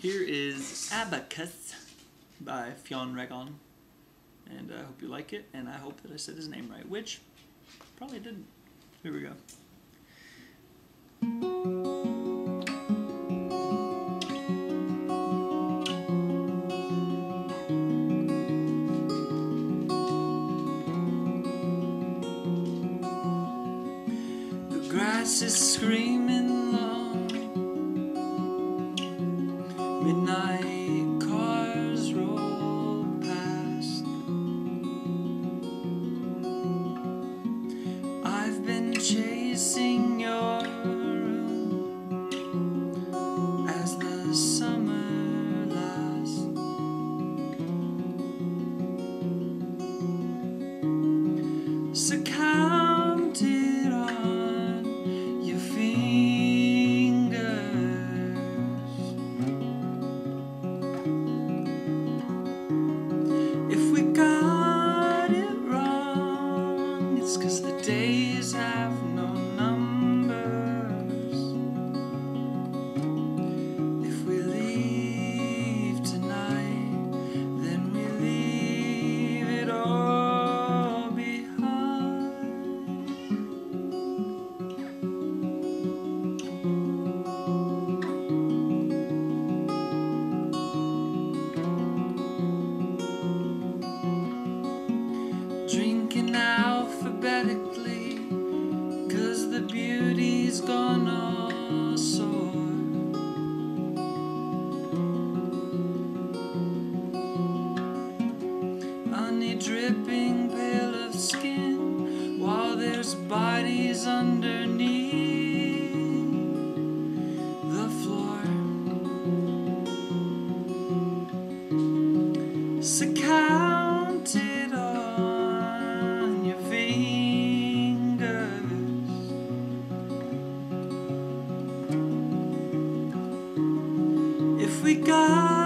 Here is Abacus by Fionn Regan, and I hope you like it, and I hope that I said his name right, which probably didn't. Here we go. The grass is screaming long, midnight cars roll past. I've been chasing your room as the summer lasts. So count it on your fingers. If we got it wrong, it's 'cause the days have no numbers. If we leave tonight, then we leave it all behind. Drinking alphabetically, 'cause the beauty's gone all sore. Honey dripping pale of skin, while there's bodies underneath the floor. So count it on your fingers. If we got